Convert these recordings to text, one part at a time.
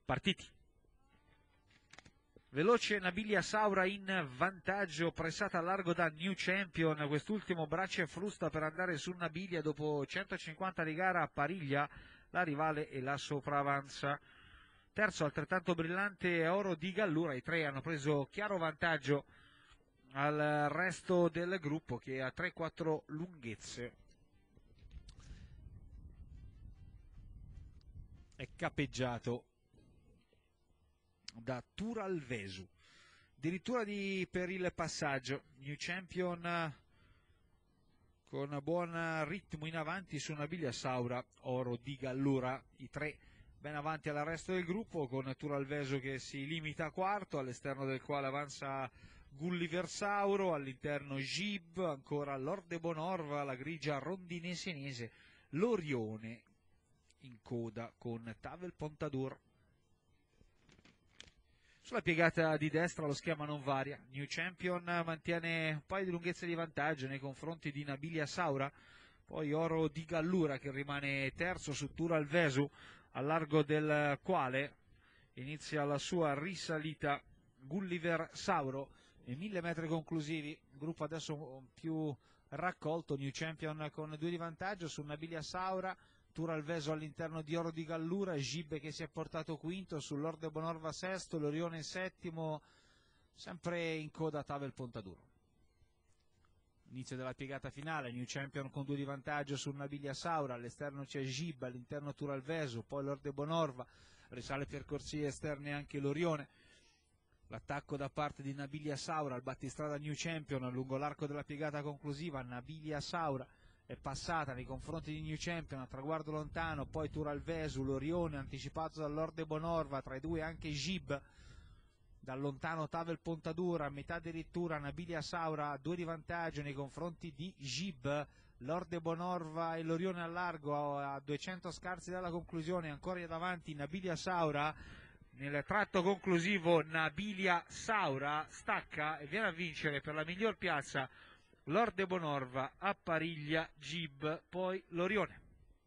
partiti. Veloce Nabilia Saura in vantaggio, pressata a largo da New Champion, quest'ultimo braccia e frusta per andare su Nabilia dopo 150 di gara a Pariglia, la rivale e la sopravanza. Terzo altrettanto brillante è Oro di Gallura, i tre hanno preso chiaro vantaggio al resto del gruppo che ha 3-4 lunghezze. È capeggiato da Turalvesu, addirittura per il passaggio. New Champion con buon ritmo in avanti su Nabilia Saura, Oro di Gallura, i tre ben avanti al resto del gruppo, con Turalvesu che si limita a quarto, all'esterno del quale avanza Gulliver Sauro, all'interno Gib, ancora Lord de Bonorva, la grigia rondinese, l'Orione in coda con Tavel Pontadur. Sulla piegata di destra lo schema non varia, New Champion mantiene un paio di lunghezze di vantaggio nei confronti di Nabilia Saura, poi Oro di Gallura che rimane terzo su Turalvesu, al largo del quale inizia la sua risalita Gulliver Sauro e 1000 metri conclusivi, gruppo adesso più raccolto, New Champion con 2 di vantaggio su Nabilia Saura, Turalvesu all'interno di Oro di Gallura, Gibbe che si è portato quinto, su Lord de Bonorva sesto, l'Orione settimo, sempre in coda Tavel Pontaduro. Inizio della piegata finale, New Champion con 2 di vantaggio su Nabilia Saura, all'esterno c'è Gibbe, all'interno Turalvesu, poi Lord de Bonorva, risale per corsie esterne anche l'Orione. L'attacco da parte di Nabilia Saura al battistrada New Champion lungo l'arco della piegata conclusiva, Nabilia Saura è passata nei confronti di New Champion a traguardo lontano, poi Turalvesu, l'Orione anticipato dal Lord de Bonorva, tra i due anche Gib, da lontano Tavel Pontadura, a metà addirittura Nabilia Saura a 2 di vantaggio nei confronti di Gib, Lord de Bonorva e l'Orione al largo a 200 scarsi dalla conclusione, ancora davanti Nabilia Saura. Nel tratto conclusivo Nabilia Saura stacca e viene a vincere per la miglior piazza Lord de Bonorva, a Pariglia Gib, poi l'Orione.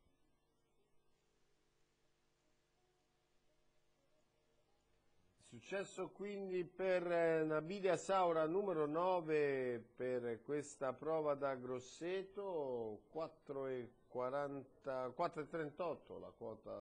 Successo quindi per Nabilia Saura numero 9 per questa prova da Grosseto, 4,38 la quota